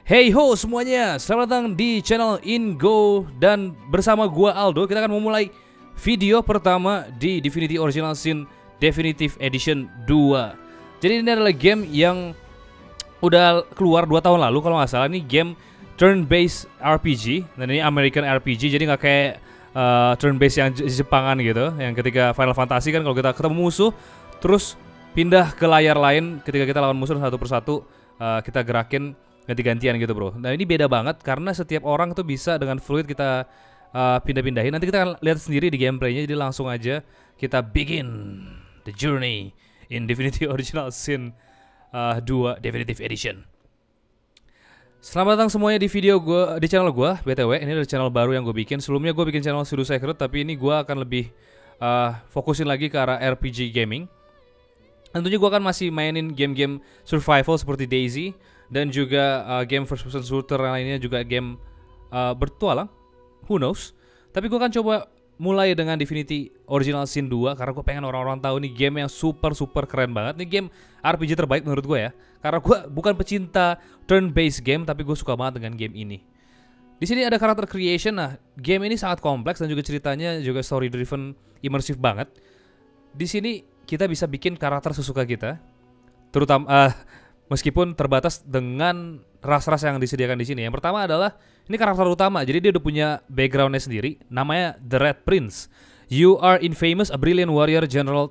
Hey ho semuanya, selamat datang di channel Ingo. Dan bersama gua Aldo, kita akan memulai video pertama di Divinity Original Sin Definitive Edition 2. Jadi ini adalah game yang udah keluar 2 tahun lalu kalau nggak salah. Ini game turn-based RPG, dan ini American RPG, jadi nggak kayak turn-based yang Jepangan gitu. Yang ketika Final Fantasy kan kalau kita ketemu musuh, terus pindah ke layar lain ketika kita lawan musuh satu persatu, kita gerakin ganti-gantian gitu bro. Nah ini beda banget karena setiap orang tuh bisa dengan fluid kita pindah-pindahin. Nanti kita akan lihat sendiri di gameplaynya. Jadi langsung aja kita begin the journey in Divinity Original Sin 2 Definitive Edition. Selamat datang semuanya di video gue, di channel gue. BTW ini adalah channel baru yang gue bikin. Sebelumnya gue bikin channel Pseudo Secret, tapi ini gue akan lebih fokusin lagi ke arah RPG gaming. Tentunya gue akan masih mainin game-game survival seperti Daisy, dan juga game first person shooter lainnya, juga game bertualang, who knows. Tapi gue akan coba mulai dengan Divinity Original Sin 2 karena gue pengen orang-orang tahu nih game yang super keren banget. Ini game RPG terbaik menurut gue ya. Karena gue bukan pecinta turn based game, tapi gue suka banget dengan game ini. Di sini ada karakter creation. Nah, game ini sangat kompleks dan juga ceritanya juga story driven, immersive banget. Di sini kita bisa bikin karakter sesuka kita, terutama meskipun terbatas dengan ras-ras yang disediakan di sini. Yang pertama adalah ini karakter utama, jadi dia udah punya backgroundnya sendiri, namanya The Red Prince. You are infamous, a brilliant warrior general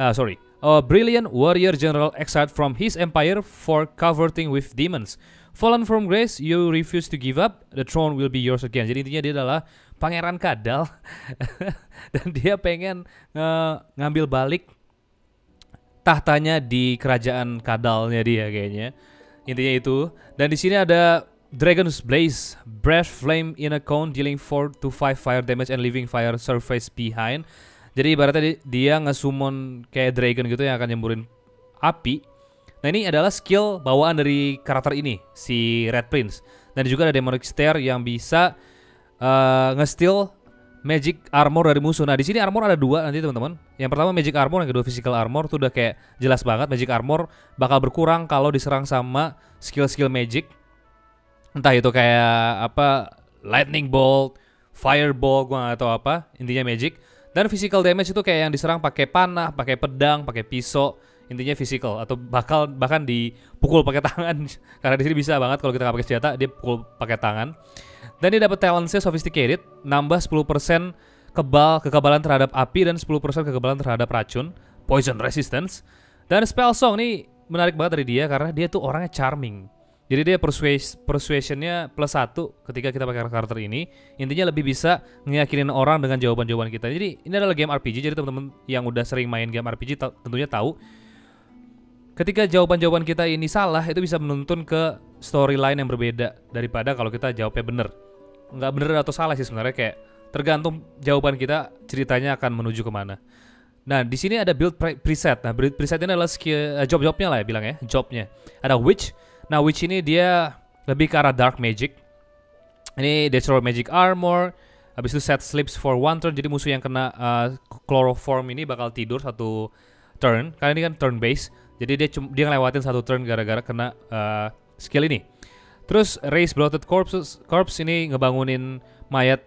exiled from his empire for coverting with demons. Fallen from grace, you refuse to give up, the throne will be yours again. Jadi intinya dia adalah pangeran kadal dan dia pengen ngambil balik tahtanya di kerajaan kadalnya dia kayaknya. Intinya itu. Dan di sini ada Dragon's Blaze, breath flame in a cone dealing 4 to 5 fire damage and leaving fire surface behind. Jadi ibaratnya dia nge-summon kayak dragon gitu yang akan nyemburin api. Nah ini adalah skill bawaan dari karakter ini, si Red Prince. Dan juga ada Demonic Stare yang bisa nge-steal magic armor dari musuh. Nah di sini armor ada 2 nanti teman-teman. Yang pertama magic armor, yang kedua physical armor. Itu udah kayak jelas banget. Magic armor bakal berkurang kalau diserang sama skill-skill magic. Entah itu kayak apa, lightning bolt, fireball, gua nggak tahu apa. Intinya magic. Dan physical damage itu kayak yang diserang pakai panah, pakai pedang, pakai pisau. Intinya physical, atau bahkan dipukul pakai tangan. Karena di sini bisa banget kalau kita nggak pakai senjata, dia pukul pakai tangan. Dan dia dapat talentsnya sophisticated, nambah 10% kekebalan terhadap api dan 10% kekebalan terhadap racun, poison resistance. Dan spell song nih menarik banget dari dia karena dia tuh orangnya charming. Jadi dia persuasionnya +1 ketika kita pakai karakter ini. Intinya lebih bisa ngeyakinin orang dengan jawaban-jawaban kita. Jadi ini adalah game RPG, jadi teman-teman yang udah sering main game RPG tentunya tahu ketika jawaban-jawaban kita ini salah, itu bisa menuntun ke storyline yang berbeda daripada kalau kita jawabnya bener. Nggak bener atau salah sih sebenarnya, kayak tergantung jawaban kita, ceritanya akan menuju kemana. Nah di sini ada build preset. Nah build preset ini adalah skill job-jobnya lah ya bilang ya, jobnya. Ada witch. Nah witch ini dia lebih ke arah dark magic. Ini destroy magic armor. Habis itu set sleeps for 1 turn. Jadi musuh yang kena chloroform ini bakal tidur 1 turn. Karena ini kan turn base. Jadi dia ngelewatin 1 turn gara-gara kena skill ini. Terus raise bloated corpse ini ngebangunin mayat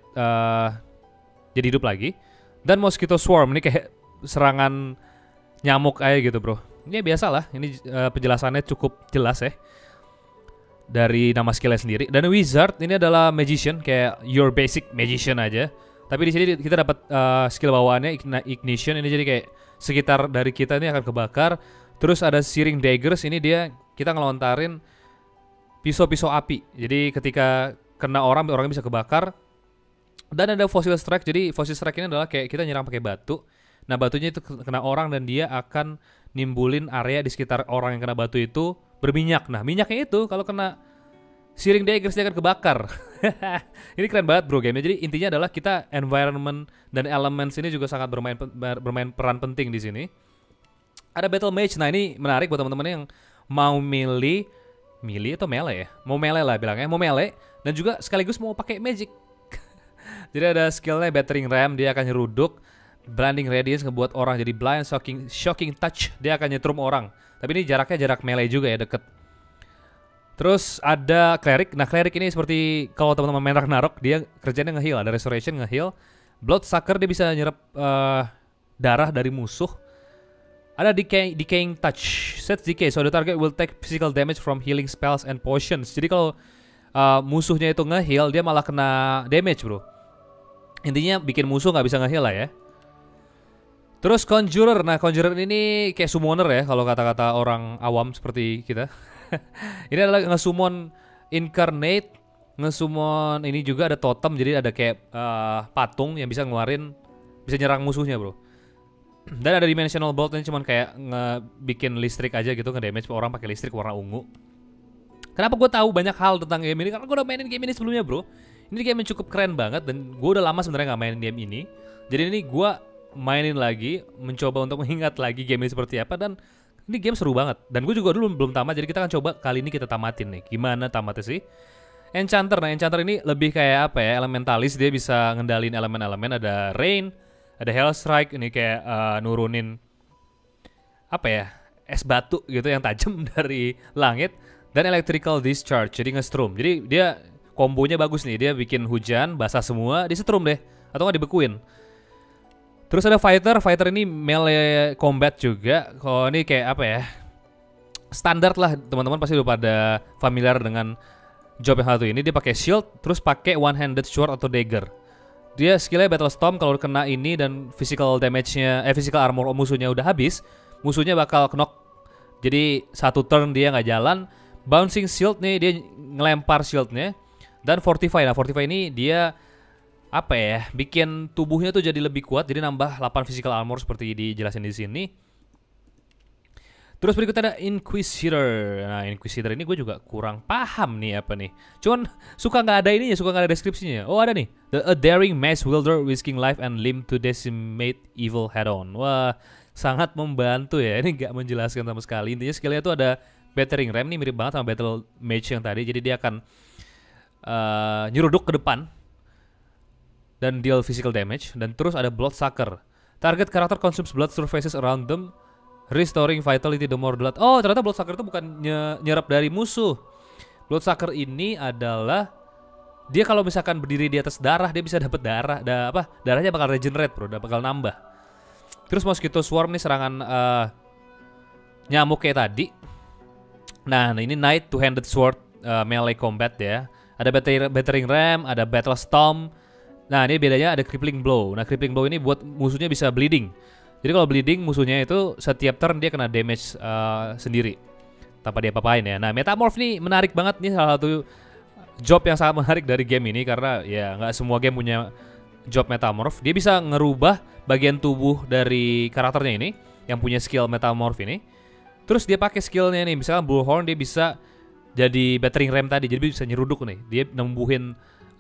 jadi hidup lagi. Dan mosquito swarm ini kayak serangan nyamuk aja gitu bro. Ini biasa lah. Ini penjelasannya cukup jelas ya dari nama skillnya sendiri. Dan wizard ini adalah magician, kayak your basic magician aja. Tapi di sini kita dapat skill bawaannya ignition. Ini jadi kayak sekitar dari kita ini akan kebakar. Terus ada searing daggers, ini dia kita ngelontarin pisau-pisau api. Jadi ketika kena orangnya bisa kebakar. Dan ada fossil strike. Jadi fossil strike ini adalah kayak kita nyerang pakai batu. Nah batunya itu kena orang dan dia akan nimbulin area di sekitar orang yang kena batu itu berminyak. Nah minyaknya itu kalau kena searing daggers dia akan kebakar. Ini keren banget bro gamenya. Jadi intinya adalah kita environment dan elements ini juga sangat bermain peran penting di sini. Ada battle mage. Nah ini menarik buat teman-teman yang mau melee atau melee ya? Mau melee lah bilangnya, mau melee dan juga sekaligus mau pakai magic. Jadi ada skillnya battering ram, dia akan nyeruduk. Blinding radiance ngebuat orang jadi blind. Shocking touch, dia akan nyetrum orang. Tapi ini jaraknya jarak melee juga ya, deket. Terus ada cleric. Nah, cleric ini seperti kalau teman-teman main Ragnarok, dia kerjanya nge-heal, ada restoration, nge-heal. Bloodsucker dia bisa nyerap darah dari musuh. Ada decaying touch. Sets decay, so the target will take physical damage from healing spells and potions. Jadi kalau musuhnya itu nge-heal, dia malah kena damage, bro. Intinya bikin musuh nggak bisa nge-heal lah ya. Terus Conjurer. Nah, Conjurer ini kayak summoner ya, kalau kata-kata orang awam seperti kita. Ini adalah nge-summon incarnate, nge-summon ini juga ada totem, jadi ada kayak patung yang bisa ngeluarin, bisa nyerang musuhnya, bro. Dan ada dimensional bolt ini cuman kayak ngebikin listrik aja gitu, nge-damage orang pakai listrik warna ungu. Kenapa gue tahu banyak hal tentang game ini? Karena gue udah mainin game ini sebelumnya, bro. Ini game yang cukup keren banget dan gue udah lama sebenarnya nggak mainin game ini. Jadi ini gue mainin lagi, mencoba untuk mengingat lagi game ini seperti apa, dan ini game seru banget. Dan gue juga dulu belum tamat, jadi kita akan coba kali ini kita tamatin nih. Gimana tamatnya sih? Enchanter. Nah, Enchanter ini lebih kayak apa ya? Elementalis, dia bisa ngendalin elemen-elemen. Ada Rain, ada Hellstrike, ini kayak nurunin apa ya? Es batu gitu yang tajam dari langit. Dan Electrical Discharge, jadi nge-strum. Jadi dia kombonya bagus nih, dia bikin hujan, basah semua, disetrum deh. Atau nggak dibekuin. Terus ada Fighter ini melee combat juga. Kalau ini kayak apa ya? Standar lah, teman-teman pasti udah pada familiar dengan job yang satu ini. Dia pakai shield, terus pakai one-handed sword atau dagger. Dia skillnya Battle Storm, kalau kena ini dan physical damage-nya, physical armor musuhnya udah habis, musuhnya bakal knock. Jadi satu turn dia nggak jalan. Bouncing shield nih, dia ngelempar shieldnya. Dan Fortify. Nah, Fortify ini dia apa ya, bikin tubuhnya tuh jadi lebih kuat, jadi nambah 8 physical armor seperti dijelasin di sini. Terus berikutnya ada Inquisitor. Nah, Inquisitor ini gue juga kurang paham nih apa nih. Cuman suka nggak ada ininya, suka nggak ada deskripsinya. Oh, ada nih. A daring maze wielder risking life and limb to decimate evil head on. Wah, sangat membantu ya. Ini nggak menjelaskan sama sekali. Intinya skillnya tuh ada Battering Ram nih, mirip banget sama Battle Mage yang tadi. Jadi dia akan nyeruduk ke depan dan deal physical damage. Dan terus ada Bloodsucker. Target karakter consumes blood surfaces around them, restoring vitality the more blood. Oh, ternyata Bloodsucker itu bukan nyerap dari musuh. Bloodsucker ini adalah dia kalau misalkan berdiri di atas darah, dia bisa dapat darah. Darahnya bakal regenerate, bro, bakal nambah. Terus Mosquito Swarm nih serangan nyamuk kayak tadi. Nah, ini Knight Two-Handed Sword melee combat ya. Ada Battering Ram, ada Battle Storm. Nah, ini bedanya ada Crippling Blow. Nah, Crippling Blow ini buat musuhnya bisa bleeding. Jadi kalau bleeding, musuhnya itu setiap turn dia kena damage sendiri tanpa dia apa-apain ya. Nah, Metamorph nih menarik banget nih, salah satu job yang sangat menarik dari game ini. Karena ya nggak semua game punya job Metamorph. Dia bisa ngerubah bagian tubuh dari karakternya ini yang punya skill Metamorph ini. Terus dia pakai skillnya nih, misalkan Bullhorn dia bisa jadi Battering Ram tadi, jadi bisa nyeruduk nih. Dia nembuhin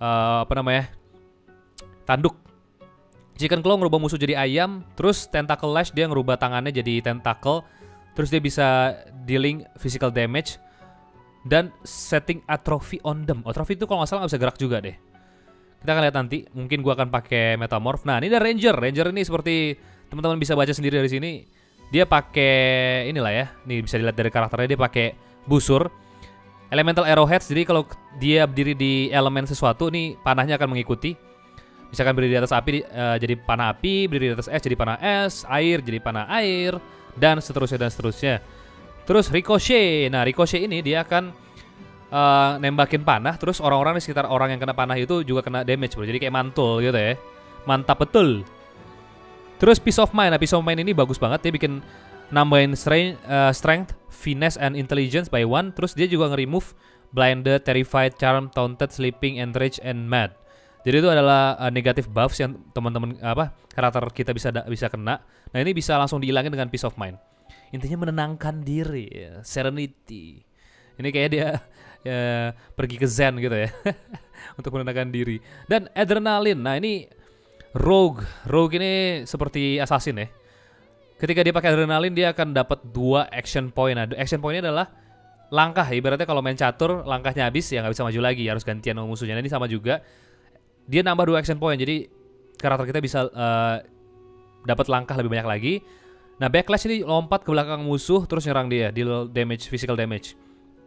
tanduk. Chicken Claw ngerubah musuh jadi ayam. Terus Tentacle Lash dia ngerubah tangannya jadi tentacle. Terus dia bisa dealing physical damage. Dan setting Atrophy on them. Atrophy itu kalau nggak salah nggak bisa gerak juga deh. Kita akan lihat nanti. Mungkin gua akan pakai Metamorph. Nah, ini ada Ranger. Ranger ini seperti teman-teman bisa baca sendiri dari sini. Dia pakai inilah ya. Nih bisa dilihat dari karakternya, dia pakai busur. Elemental Arrowheads. Jadi kalau dia berdiri di elemen sesuatu, nih panahnya akan mengikuti. Misalkan berdiri di atas api jadi panah api, berdiri di atas es jadi panah es, air jadi panah air, dan seterusnya dan seterusnya. Terus Ricochet. Nah, Ricochet ini dia akan nembakin panah, terus orang-orang di sekitar orang yang kena panah itu juga kena damage, bro. Jadi kayak mantul gitu ya. Mantap betul. Terus Peace of Mind. Nah, Peace of Mind ini bagus banget, dia bikin nambahin strength, finesse, and intelligence by 1. Terus dia juga nge-remove blinded, terrified, charmed, taunted, sleeping, enraged, and mad. Jadi itu adalah negatif buffs yang teman-teman karakter kita bisa kena. Nah, ini bisa langsung dihilangin dengan Peace of Mind. Intinya menenangkan diri, ya. Serenity. Ini kayak dia pergi ke Zen gitu ya. Untuk menenangkan diri. Dan Adrenaline. Nah, ini Rogue. Rogue ini seperti assassin ya. Ketika dia pakai Adrenaline, dia akan dapat 2 action point. Nah, action pointnya adalah langkah. Ibaratnya kalau main catur, langkahnya habis ya nggak bisa maju lagi, harus gantian sama musuhnya. Nah, ini sama juga. Dia nambah 2 action point, jadi karakter kita bisa dapat langkah lebih banyak lagi. Nah, Backlash ini lompat ke belakang musuh terus nyerang dia, deal damage, physical damage.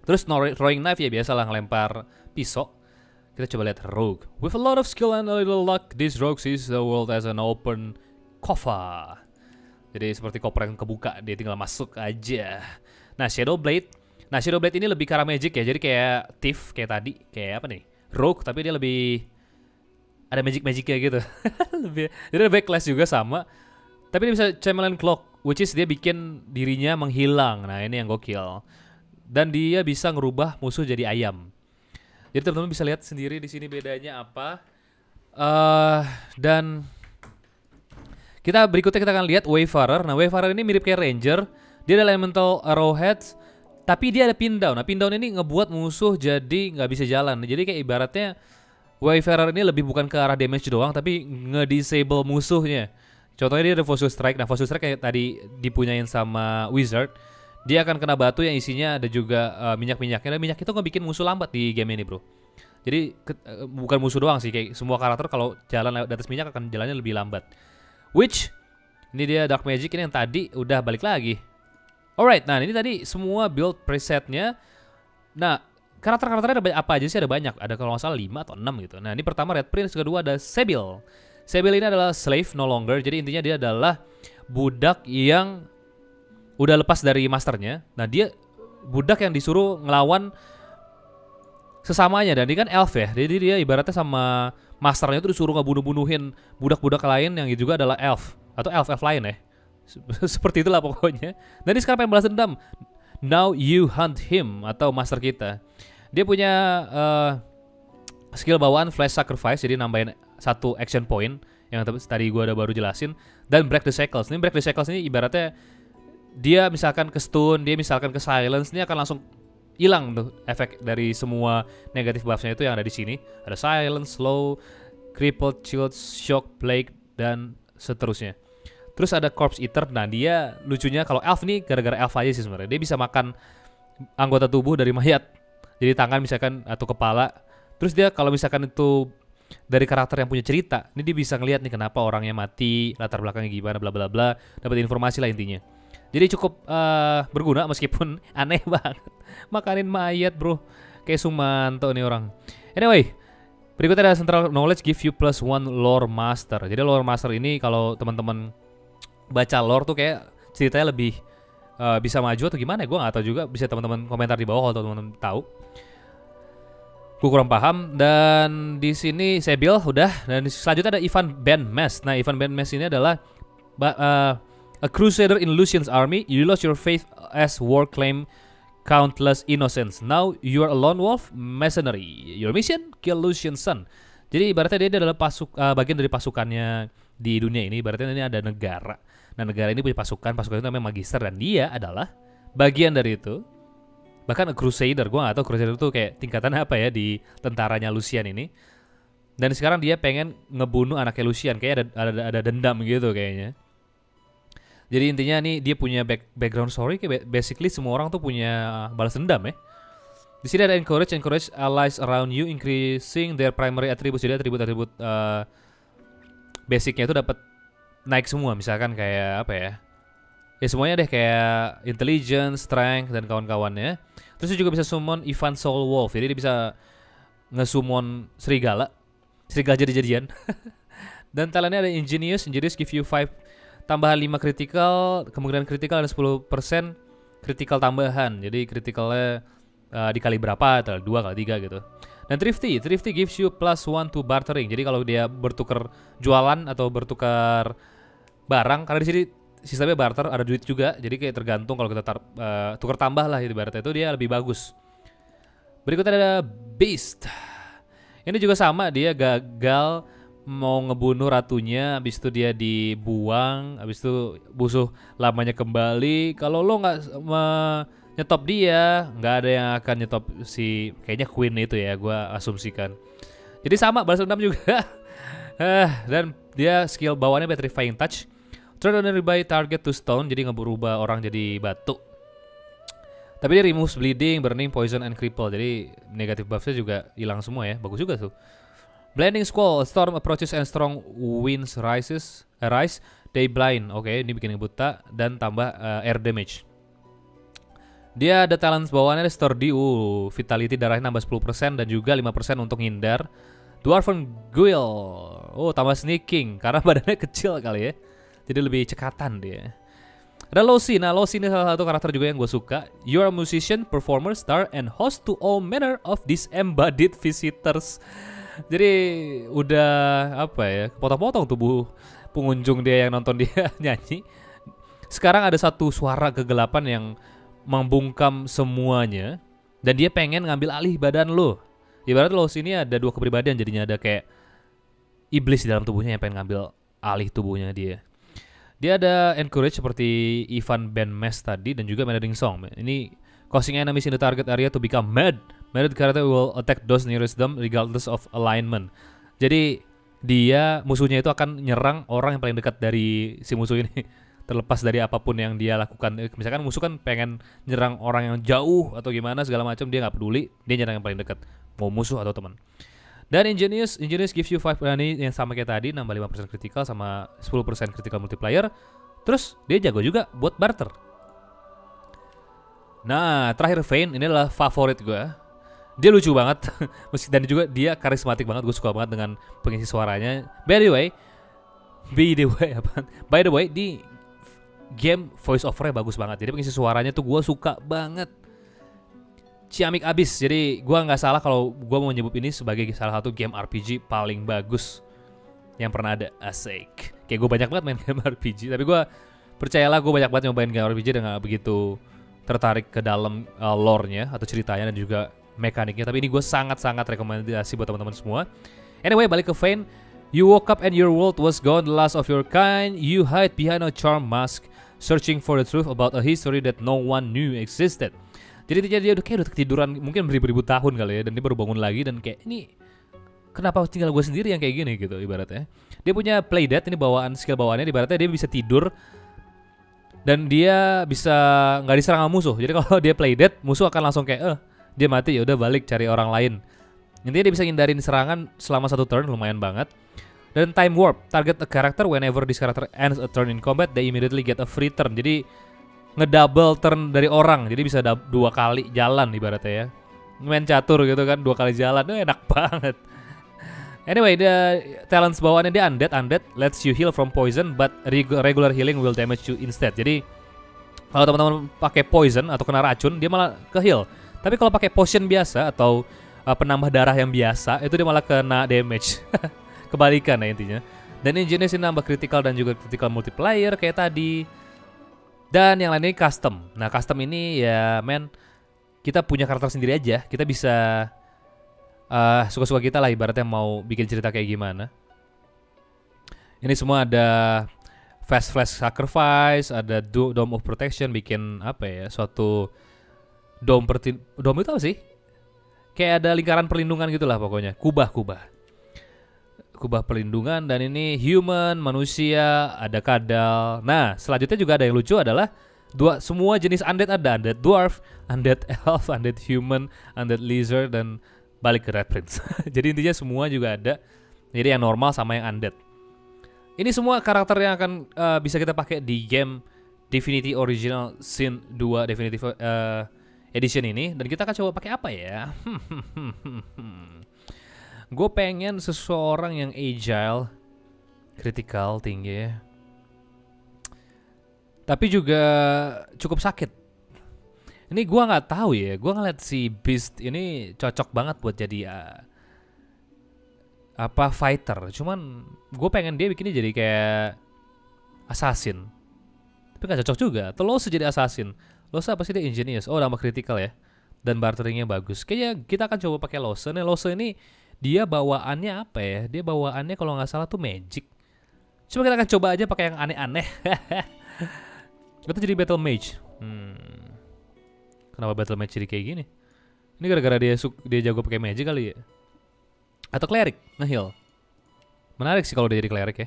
Terus throwing knife ya biasalah ngelempar pisau. Kita coba lihat rogue. With a lot of skill and a little luck, this rogue sees the world as an open coffer. Jadi seperti koper yang kebuka, dia tinggal masuk aja. Nah, Shadow Blade. Nah, Shadow Blade ini lebih ke arah magic ya. Jadi kayak Thief kayak tadi, kayak apa nih? Rogue, tapi dia lebih ada magic-magicnya gitu. Jadi lebih class juga sama. Tapi dia bisa Chameleon Cloak, which is dia bikin dirinya menghilang. Nah, ini yang gokil. Dan dia bisa ngerubah musuh jadi ayam. Jadi teman-teman bisa lihat sendiri di sini bedanya apa. Dan kita akan lihat Wayfarer. Nah, Wayfarer ini mirip kayak Ranger. Dia ada elemental arrowheads, tapi dia ada pin down. Nah, pin down ini ngebuat musuh jadi nggak bisa jalan. Jadi kayak ibaratnya Wayfarer ini lebih bukan ke arah damage doang, tapi nge-disable musuhnya. Contohnya dia ada Fossil Strike. Nah, Fossil Strike kayak tadi dipunyain sama Wizard. Dia akan kena batu yang isinya ada juga minyak-minyaknya. Dan minyak itu ngebikin musuh lambat di game ini, bro. Jadi bukan musuh doang sih, kayak semua karakter kalau jalan di atas minyak akan jalannya lebih lambat. Which ini dia Dark Magic ini yang tadi udah balik lagi. Alright, nah ini tadi semua build presetnya. Nah, karakter-karakternya ada apa aja sih? Ada banyak. Ada kalau nggak salah 5 atau 6 gitu. Nah, ini pertama Red Prince, kedua ada Sebille. Sebille ini adalah slave no longer. Jadi intinya dia adalah budak yang udah lepas dari masternya. Nah, dia budak yang disuruh ngelawan sesamanya. Dan dia kan elf ya. Jadi dia ibaratnya sama masternya itu disuruh ngebunuh-bunuhin budak-budak lain yang juga adalah elf. Atau elf-elf lain ya. Seperti itulah pokoknya. Dan dia sekarang pengen balas dendam. Now you hunt him, atau master kita. Dia punya skill bawaan Flash Sacrifice, jadi nambahin 1 action point yang tadi gue udah baru jelasin. Dan Break the Shackles. Ini Break the Shackles ini ibaratnya dia misalkan ke stun, dia misalkan ke silence, ini akan langsung hilang tuh efek dari semua negatif buffs-nya itu yang ada di sini. Ada silence, slow, crippled, shield, shock, plague, dan seterusnya. Terus ada Corpse Eater. Nah, dia lucunya kalau elf nih gara-gara elf aja sih sebenarnya. Dia bisa makan anggota tubuh dari mayat. Jadi tangan misalkan atau kepala. Terus dia kalau misalkan itu dari karakter yang punya cerita, ini dia bisa ngelihat nih kenapa orangnya mati, latar belakangnya gimana, bla bla bla. Dapat informasi lah intinya. Jadi cukup berguna meskipun aneh banget. Makanin mayat, bro. Kayak Sumanto nih orang. Anyway, berikutnya ada Central Knowledge give you +1 Lore Master. Jadi Lore Master ini kalau teman-teman baca lore tuh kayak ceritanya lebih bisa maju atau gimana ya, gue gak tahu juga. Bisa teman-teman komentar di bawah kalau teman-teman tahu. Gue kurang paham. Dan di sini Sebille udah. Dan selanjutnya ada Ivan Ben Mes. Nah, Ivan Ben Mes ini adalah a crusader in Lucian's army. You lost your faith as war claim countless innocents. Now you are a lone wolf mercenary. Your mission kill Lucian's son. Jadi ibaratnya dia adalah bagian dari pasukannya di dunia ini. Ibaratnya ini ada negara. Nah, negara ini punya pasukan itu namanya Magister, dan dia adalah bagian dari itu. Bahkan Crusader, gue gak tahu Crusader itu kayak tingkatan apa ya di tentaranya Lucian ini. Dan sekarang dia pengen ngebunuh anaknya Lucian, kayak ada dendam gitu kayaknya. Jadi intinya nih dia punya background story, kayak basically semua orang tuh punya balas dendam ya. Di sini ada encourage allies around you, increasing their primary attributes. Jadi atribut-atribut basicnya itu dapat naik semua. Misalkan kayak apa ya? Ya semuanya deh, kayak intelligence, strength, dan kawan-kawannya. Terus dia juga bisa summon Ivan Soul Wolf. Jadi dia bisa nge-summon serigala jadi-jadian. Dan talentnya ada Ingenious give you 5 tambahan 5 critical, kemungkinan critical ada 10% critical tambahan. Jadi criticalnya dikali berapa, 2 kali 3 gitu. Dan Thrifty gives you +1 to bartering. Jadi kalau dia bertukar jualan atau bertukar barang, karena di sini sistemnya barter, ada duit juga. Jadi kayak tergantung, kalau kita tukar tambah lah ibaratnya, itu dia lebih bagus. Berikutnya ada Beast. Ini juga sama, dia gagal mau ngebunuh ratunya, habis itu dia dibuang, habis itu musuh lamanya kembali. Kalau lo nggak nyetop dia, nggak ada yang akan nyetop si kayaknya Queen itu ya, gue asumsikan. Jadi sama, balas dendam juga. Dan dia skill bawaannya Petrifying Touch. Turn on nearby target to stone, jadi ngeberubah orang jadi batu. Tapi dia removes bleeding, burning, poison, and cripple. Jadi negatif buffnya juga hilang semua ya, bagus juga tuh. Blinding Squall, storm approaches and strong winds rise. They blind, oke, ini bikin buta dan tambah air damage. Dia ada talent bawaannya sturdy, vitality darahnya nambah 10% dan juga 5% untuk ngindar. Dwarven Guile, tambah sneaking karena badannya kecil kali ya. Jadi lebih cekatan dia. Ada Losi, nah Losi ini salah satu karakter juga yang gue suka. You are a musician, performer, star, and host to all manner of disembodied visitors. Jadi udah apa ya, potong-potong tubuh pengunjung dia yang nonton dia nyanyi. Sekarang ada satu suara kegelapan yang membungkam semuanya dan dia pengen ngambil alih badan lo. Ibarat lo sini ada dua kepribadian, jadinya ada kayak iblis di dalam tubuhnya yang pengen ngambil alih tubuhnya dia. Dia ada encourage seperti Ivan Ben Mes tadi dan juga Maddening Song. Ini causing enemies in the target area to become mad. Mad character will attack those nearest them regardless of alignment. Jadi dia musuhnya itu akan nyerang orang yang paling dekat dari si musuh ini. Terlepas dari apapun yang dia lakukan. Misalkan musuh kan pengen nyerang orang yang jauh atau gimana segala macam, dia nggak peduli, dia nyerang yang paling dekat, mau musuh atau teman. Dan Ingenious gives you 5 berani yang sama kayak tadi, nambah 5% critical sama 10% critical multiplier. Terus dia jago juga buat barter. Nah, terakhir Vayne, ini adalah favorit gue. Dia lucu banget dan juga dia karismatik banget, gue suka banget dengan pengisi suaranya. By the way, di game voice overnya bagus banget. Jadi pengisi suaranya tuh gue suka banget. Ciamik abis. Jadi gue gak salah kalau gue mau nyebut ini sebagai salah satu game RPG paling bagus yang pernah ada. Asik. Kayak gue banyak banget main game RPG, tapi gue percayalah gue banyak banget nyobain game RPG dan gak begitu tertarik ke dalam lore-nya atau ceritanya dan juga mekaniknya. Tapi ini gue sangat-sangat rekomendasi buat teman-teman semua. Anyway, balik ke Vayne. You woke up and your world was gone, the last of your kind. You hide behind a charm mask, searching for the truth about a history that no one knew existed. Jadi dia udah ketiduran mungkin beribu-ribu tahun kali ya, dan dia baru bangun lagi dan kayak ini kenapa tinggal gue sendiri yang kayak gini gitu ibaratnya. Dia punya play dead, ini skill bawaannya ibaratnya dia bisa tidur dan dia bisa nggak diserang sama musuh. Jadi kalau dia play dead, musuh akan langsung kayak dia mati, ya udah balik cari orang lain. Intinya dia bisa ngindarin serangan selama 1 turn, lumayan banget. Dan time warp, target a character whenever this character ends a turn in combat, they immediately get a free turn. Jadi ngedouble turn dari orang, jadi bisa 2 kali jalan ibaratnya ya. Main catur gitu kan, 2 kali jalan, enak banget. Anyway, the talents bawaannya dia undead lets you heal from poison, but regular healing will damage you instead. Jadi kalau teman-teman pakai poison atau kena racun, dia malah ke heal. Tapi kalau pakai potion biasa atau penambah darah yang biasa, itu dia malah kena damage. Kebalikan ya intinya. Dan Ingenious ini nambah critical dan juga critical multiplier kayak tadi. Dan yang lain ini custom. Nah custom ini ya kita punya karakter sendiri aja. Kita bisa suka-suka kita lah ibaratnya mau bikin cerita kayak gimana. Ini semua ada fast flash sacrifice, ada dome of protection, bikin apa ya, suatu dome itu apa sih? Kayak ada lingkaran perlindungan gitu lah pokoknya. Kubah perlindungan. Dan ini human, manusia, ada kadal. Nah selanjutnya juga ada yang lucu adalah semua jenis undead ada. Undead dwarf, undead elf, undead human, undead lizard, dan balik ke Red Prince. Jadi intinya semua juga ada. Jadi yang normal sama yang undead. Ini semua karakter yang akan bisa kita pakai di game Divinity Original Sin 2 Definitive Edition ini. Dan kita akan coba pakai apa ya? Gue pengen seseorang yang agile, critical tinggi, tapi juga cukup sakit. Ini gue nggak tahu ya. Gue ngeliat si Beast ini cocok banget buat jadi fighter. Cuman gue pengen dia bikinnya jadi kayak assassin. Tapi nggak cocok juga. Atau Lose jadi assassin. Lose apa sih dia? Ingenious. Oh, nambah critical ya. Dan barteringnya bagus. Kayaknya kita akan coba pakai Lose. Nih Lose ini dia bawaannya apa ya? Dia bawaannya kalau nggak salah tuh magic. Coba kita akan coba aja pakai yang aneh-aneh. Itu jadi battle mage. Kenapa battle mage jadi kayak gini? Ini gara-gara dia jago pakai magic kali ya? Atau cleric nge-heal. Menarik sih kalau dia jadi cleric ya.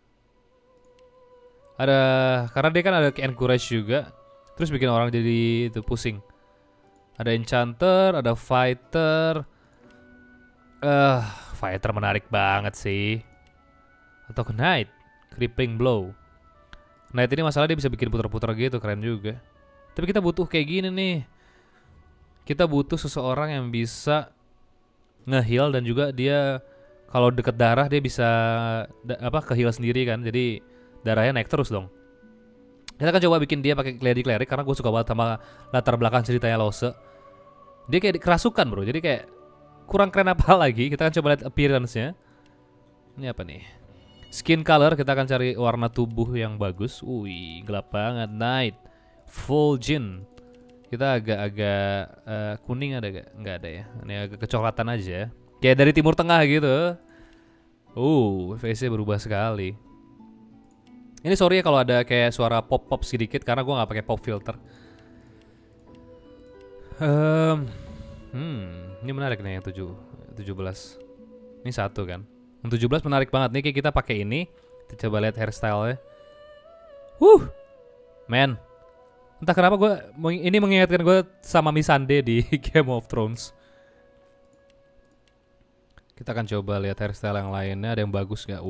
Karena dia kan ada encourage juga. Terus bikin orang jadi itu pusing. Ada enchanter, ada fighter. Fighter menarik banget sih. Atau knight, crippling blow. Knight ini masalah dia bisa bikin putar-putar gitu, keren juga. Tapi kita butuh kayak gini nih. kita butuh seseorang yang bisa nge-heal dan juga dia kalau deket darah dia bisa ke-heal sendiri kan. Jadi darahnya naik terus dong. Kita akan coba bikin dia pakai cleric karena gue suka banget sama latar belakang ceritanya Lose. Dia kayak kerasukan bro, jadi kayak kurang keren apa lagi. Kita akan coba lihat appearance-nya. Ini apa nih? Skin color, kita akan cari warna tubuh yang bagus. Wih, gelap banget. Night, Fulgent. Kita agak-agak kuning ada gak? Nggak ada ya. Ini agak kecoklatan aja. Kayak dari Timur Tengah gitu. Face-nya berubah sekali. Ini sorry ya kalau ada kayak suara pop-pop sedikit karena gue nggak pakai pop filter. Ini menarik nih yang 17. Ini satu kan. Yang 17 menarik banget nih, kayak kita pakai ini. Kita coba lihat hairstyle-nya. Man. Entah kenapa ini mengingatkan gue sama Missandei di Game of Thrones. Kita akan coba lihat hairstyle yang lainnya, ada yang bagus gak?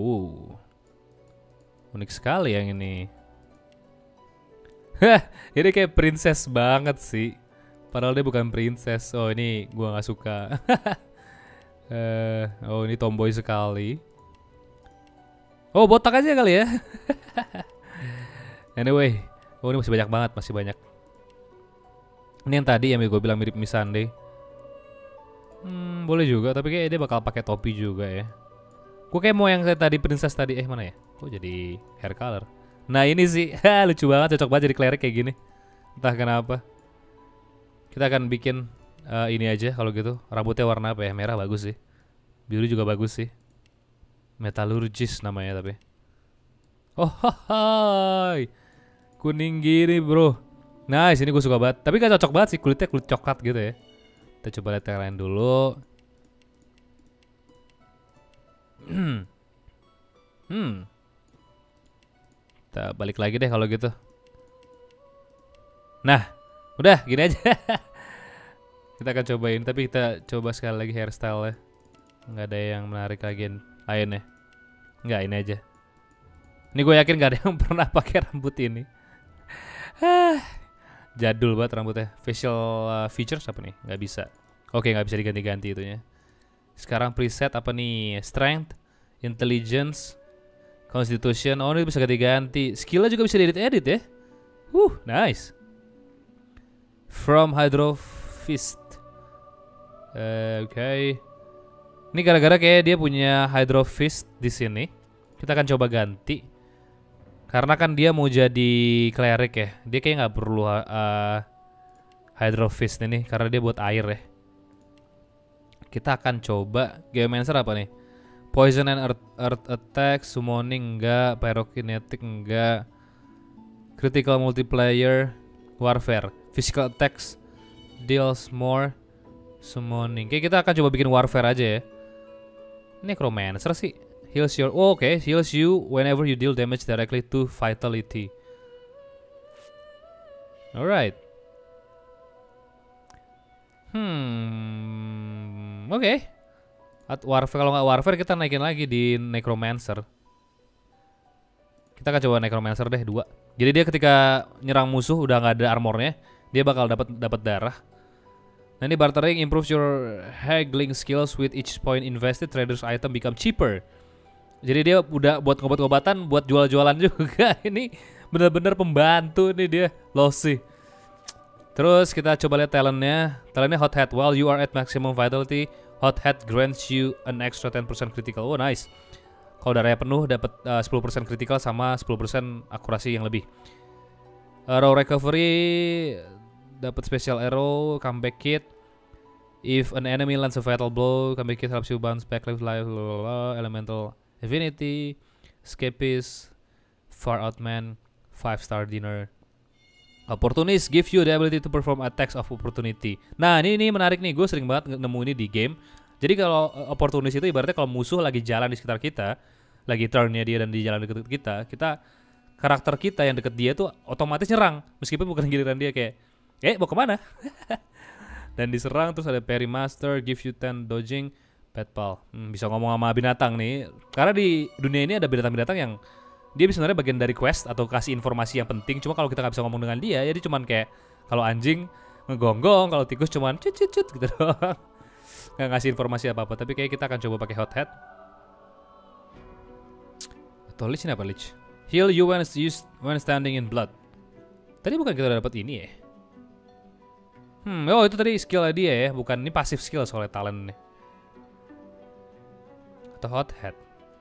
Unik sekali yang ini. Ini kayak princess banget sih. Padahal dia bukan princess. Oh ini gua nggak suka. Ini tomboy sekali. Oh botak aja kali ya. Anyway, ini masih banyak banget, masih banyak. Ini yang tadi yang gue bilang mirip Missandei. Boleh juga, tapi kayak dia bakal pakai topi juga ya. Gue kayak mau yang tadi princess tadi, mana ya? Kok jadi hair color? Nah ini sih, lucu banget, cocok banget jadi cleric kayak gini. Entah kenapa. Kita akan bikin ini aja kalau gitu. Rambutnya warna apa ya? Merah bagus sih. Biru juga bagus sih. Metallurgist namanya tapi. Oh hai. Kuning gini bro. Nice, ini gue suka banget. Tapi gak cocok banget sih, kulitnya kulit coklat gitu ya. Kita coba lihat yang lain dulu. Kita balik lagi deh kalau gitu. Nah, udah gini aja. Kita akan cobain, tapi kita coba sekali lagi hairstyle-nya. Nggak ada yang menarik lagi lainnya. Nggak, ini aja. Ini gue yakin nggak ada yang pernah pakai rambut ini. Jadul banget rambutnya. Facial features apa nih? Nggak bisa. Oke, nggak bisa diganti-ganti itunya. Sekarang preset apa nih? Strength, Intelligence, Constitution. Oh ini bisa ganti-ganti. Skillnya juga bisa diedit-edit ya. Nice. From Hydro Fist. Oke. Ini gara-gara kayak dia punya Hydro Fist di sini. Kita akan coba ganti. Karena kan dia mau jadi cleric ya. Dia kayak nggak perlu Hydro Fist ini karena dia buat air ya. Kita akan coba Geomancer apa nih? Poison and Earth Attack, Summoning enggak, Pyrokinetic enggak, Critical Multiplayer, Warfare, Physical Attacks, Deals More, Summoning. Oke, kita akan coba bikin Warfare aja ya. Necromancer sih. Heals your... heals you whenever you deal damage directly to Vitality. Alright. Oke. Warfare, kalau nggak Warfare kita naikin lagi di Necromancer. Kita akan coba Necromancer deh 2. Jadi dia ketika nyerang musuh udah nggak ada armornya, dia bakal dapat darah. Nah ini bartering improves your haggling skills with each point invested. Trader's item become cheaper. Jadi dia udah buat ngobat-ngobatan, buat jual-jualan juga. Ini bener-bener pembantu nih dia, Lose. Terus kita coba lihat talentnya. Talentnya Hot Head. While you are at maximum vitality, Hot Head grants you an extra 10% critical. Oh nice. Kalau darahnya penuh dapat 10% critical sama 10% akurasi yang lebih. Arrow recovery dapat special arrow, comeback kit. If an enemy lands a fatal blow, comeback kit helps you bounce back life, elemental affinity, escapist, far out man, 5-star dinner. Opportunist give you the ability to perform attacks of opportunity. Nah ini menarik nih, gue sering banget nemu ini di game. Jadi kalau opportunist itu ibaratnya kalau musuh lagi jalan di sekitar kita, lagi turnnya dia dan di jalan deket kita karakter kita yang deket dia tuh otomatis nyerang meskipun bukan giliran dia, kayak mau kemana? Dan diserang. Terus ada Parry Master, give you 10 dodging, Petpal. Bisa ngomong sama binatang nih, karena di dunia ini ada binatang-binatang yang dia sebenarnya bagian dari quest atau kasih informasi yang penting. Cuma kalau kita nggak bisa ngomong dengan dia, jadi cuman kayak kalau anjing ngegonggong, kalau tikus cuman cut gitu doang. Nggak ngasih informasi apa-apa, tapi kayak kita akan coba pakai hot head. Atau lich ini apa lich? Heal you when standing in blood. Tadi bukan kita udah dapat ini ya? Oh itu tadi skill dia ya, bukan ini pasif skill soalnya talent nih. Atau hot head.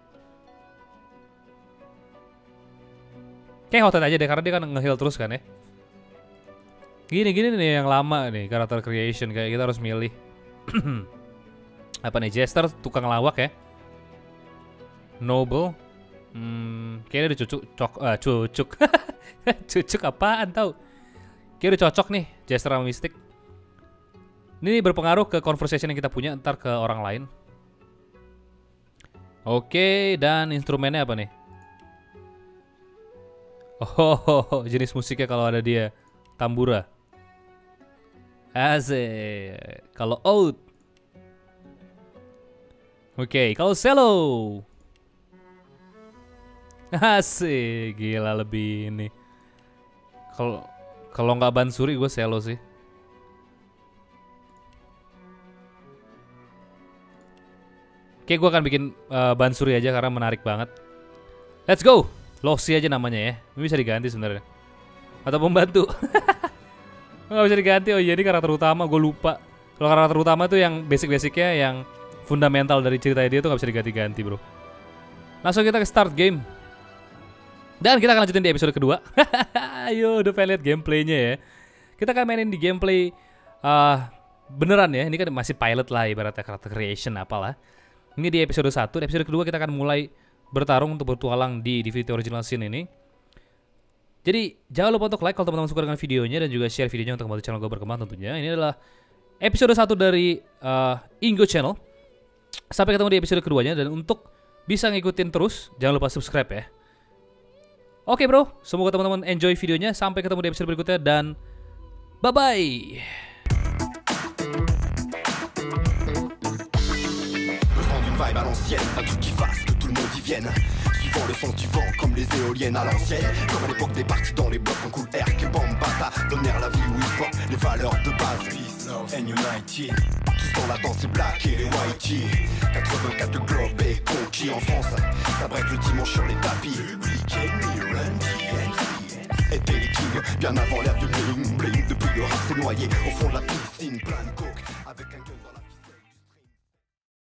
Kayak hot head aja deh, karena dia kan nge-heal terus kan ya. Gini nih yang lama nih, karakter creation, kayak kita harus milih. Apa nih, Jester, tukang lawak ya. Noble. Kayaknya udah cucuk. Cucuk apaan tau? Kayaknya udah cocok nih, Jester sama Mystic. Ini berpengaruh ke conversation yang kita punya ntar ke orang lain. Oke, dan instrumennya apa nih? Oh, jenis musiknya kalau ada dia tambura. Asik. Kalau oud. Oke, kalau cello. Asik, gila lebih ini. Kalau nggak bansuri gue cello sih. Oke, gue akan bikin bansuri aja karena menarik banget. Let's go. Lossy aja namanya ya. Ini bisa diganti sebenarnya. Atau pembantu. Nggak bisa diganti. Oh iya, ini karakter utama. Gue lupa. Kalau karakter utama tuh yang basic-basicnya, yang fundamental dari cerita dia tuh nggak bisa diganti-ganti bro. Langsung kita ke start game. Dan kita akan lanjutin di episode kedua. Ayo, udah pengen lihat gameplaynya ya. Kita akan mainin di gameplay beneran ya. Ini kan masih pilot lah ibaratnya, karakter creation apalah. Ini di episode 1. Di episode kedua kita akan mulai bertarung untuk bertualang di Divinity Original Sin ini. Jadi jangan lupa untuk like kalau teman-teman suka dengan videonya, dan juga share videonya untuk membantu channel gue berkembang tentunya. Ini adalah episode 1 dari Ingo Channel. Sampai ketemu di episode keduanya, dan untuk bisa ngikutin terus jangan lupa subscribe ya. Oke bro, semoga teman-teman enjoy videonya. Sampai ketemu di episode berikutnya, dan bye-bye. Vibe à l'ancienne, un truc qui fasse que tout le monde y vienne. Suivant le sens du vent, comme les éoliennes à l'ancienne. Comme à l'époque des parties dans les blocs, on coule air, que bambata. Donner la vie où il faut, les valeurs de base. Peace, love and unity. Tous dans la danse, les blacks et les whitey. 84 de globe et conquis en France. Ça break le dimanche sur les tapis. Public Enemy, Run DMC. Étaient les kings, bien avant l'ère du bling bling. Depuis le rap s'est noyé au fond de la piste.